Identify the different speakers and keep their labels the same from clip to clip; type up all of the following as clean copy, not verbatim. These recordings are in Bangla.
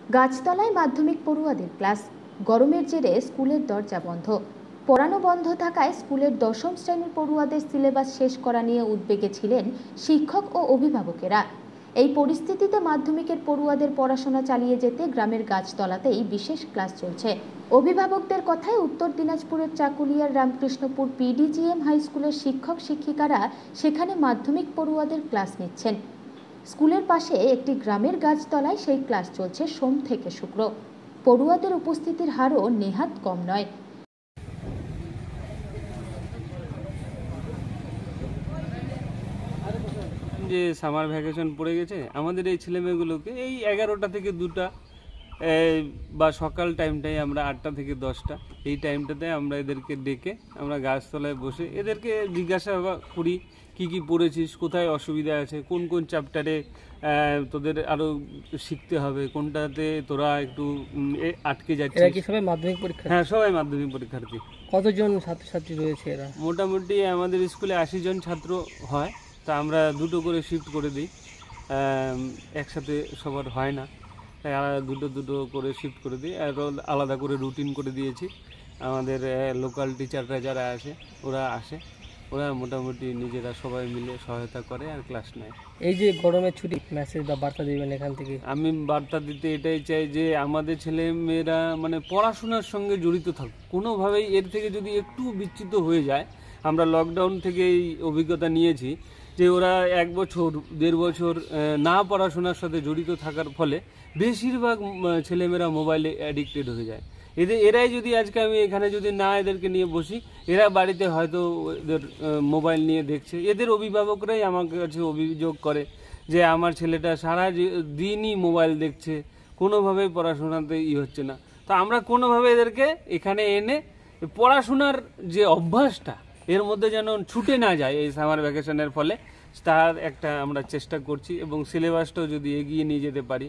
Speaker 1: গাছতলায় মাধ্যমিক পড়ুয়াদের ক্লাস। গরমের জেরে স্কুলের দরজা বন্ধ। পড়ানো বন্ধ থাকায় স্কুলের দশম শ্রেণীর পড়ুয়াদের সিলেবাস শেষ করা নিয়ে উদ্বেগে ছিলেন শিক্ষক ও অভিভাবকেরা। এই পরিস্থিতিতে মাধ্যমিকের পড়ুয়াদের পড়াশোনা চালিয়ে যেতে গ্রামের গাছতলাতেই বিশেষ ক্লাস চলছে। অভিভাবকদের কথায় উত্তর দিনাজপুরের চাকুলিয়ার রামকৃষ্ণপুর পিডিজিএম হাই স্কুলের শিক্ষক শিক্ষিকারা সেখানে মাধ্যমিক পড়ুয়াদের ক্লাস নিচ্ছেন। স্কুলের পাশে একটি গ্রামের গাছতলায় সেই ক্লাস চলছে সোম থেকে শুক্র। পড়ুয়াদের উপস্থিতির হারও নেহাত কম নয়।
Speaker 2: যে সামার ভ্যাকেশন পড়ে গেছে, আমাদের এই ছেলেমেয়েগুলোকে এই 11টা থেকে 2টা বা সকাল টাইমটাই আমরা 8টা থেকে 10টা এই টাইমটাতে আমরা এদেরকে ডেকে আমরা গাছতলায় বসে এদেরকে জিজ্ঞাসা করি কি কি পড়েছিস, কোথায় অসুবিধা আছে, কোন কোন চ্যাপ্টারে তোদের আরও শিখতে হবে, কোনটাতে তোরা একটু আটকে যাচ্ছিস।
Speaker 3: এরা কি সবাই মাধ্যমিক পরীক্ষা?
Speaker 2: হ্যাঁ, সবাই মাধ্যমিক পরীক্ষার্থী।
Speaker 3: কতজন ছাত্রছাত্রী রয়েছে এরা?
Speaker 2: মোটামুটি আমাদের স্কুলে 80 জন ছাত্র হয়, তা আমরা 2টো করে শিফট করে দিই, একসাথে সবার হয় না, তাই দুটো করে শিফট করে দিই। আর আলাদা করে রুটিন করে দিয়েছি। আমাদের লোকাল টিচাররা যারা আসে ওরা আসে, ওরা মোটামুটি নিজেরা সবাই মিলে সহায়তা করে আর ক্লাস নেয়।
Speaker 3: এই যে গরমের ছুটি, মেসেজ বা বার্তা দেবেন এখান থেকে?
Speaker 2: আমি বার্তা দিতে এটাই চাই যে আমাদের ছেলে মেয়েরা মানে পড়াশোনার সঙ্গে জড়িত থাকুক। কোনোভাবেই এর থেকে যদি একটু বিচ্যুত হয়ে যায়, আমরা লকডাউন থেকে এই অভিজ্ঞতা নিয়েছি যে ওরা 1 বছর 1.5 বছর না পড়াশোনার সাথে জড়িত থাকার ফলে বেশিরভাগ ছেলেমেয়েরা মোবাইলে অ্যাডিক্টেড হয়ে যায়। এরাই যদি আজকে আমি এখানে যদি না এদেরকে নিয়ে বসি, এরা বাড়িতে হয়তো এদের মোবাইল নিয়ে দেখছে। এদের অভিভাবকরাই আমার কাছে অভিযোগ করে যে আমার ছেলেটা সারা দিনই মোবাইল দেখছে, কোনোভাবেই পড়াশোনাতে হচ্ছে না। তো আমরা কোনোভাবে এদেরকে এখানে এনে পড়াশোনার যে অভ্যাসটা এর মধ্যে যেন ছুটে না যায় এই সামার ভ্যাকেশনের ফলে, তার একটা আমরা চেষ্টা করছি এবং সিলেবাসটাও যদি এগিয়ে নিয়ে যেতে পারি।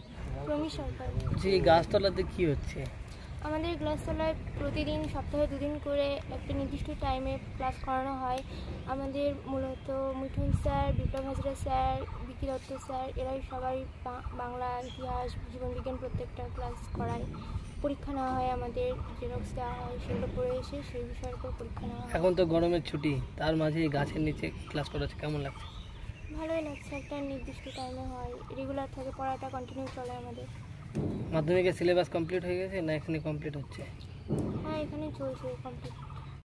Speaker 3: যে গাছতলাতে কি হচ্ছে?
Speaker 4: আমাদের গাছতলায় প্রতিদিন সপ্তাহে 2 দিন করে একটা নির্দিষ্ট টাইমে ক্লাস করানো হয়। আমাদের মূলত Mithun sir, Biplab Hazra sir, Bicky Dutta sir এরাই সবাই বাংলা, ইতিহাস, জীবনবিজ্ঞান প্রত্যেকটা ক্লাস করায়। পরীক্ষা নেওয়া হয়, আমাদের জেরক্স দেওয়া হয়, সেগুলো পড়ে এসে সেই বিষয়ের উপর পরীক্ষা নেওয়া হয়।
Speaker 3: এখন তো গরমের ছুটি, তার মাঝে গাছের নিচে ক্লাস করাচ্ছে, কেমন লাগছে?
Speaker 4: ভালোই লাগছে, একটা নির্দিষ্ট টাইমে হয়, রেগুলার থাকে, পড়াটা কন্টিনিউ চলে আমাদের।
Speaker 3: মাধ্যমিকের সিলেবাস কমপ্লিট হয়ে গেছে না এখানে কমপ্লিট হচ্ছে?
Speaker 4: হ্যাঁ, এখানে চলছে কমপ্লিট।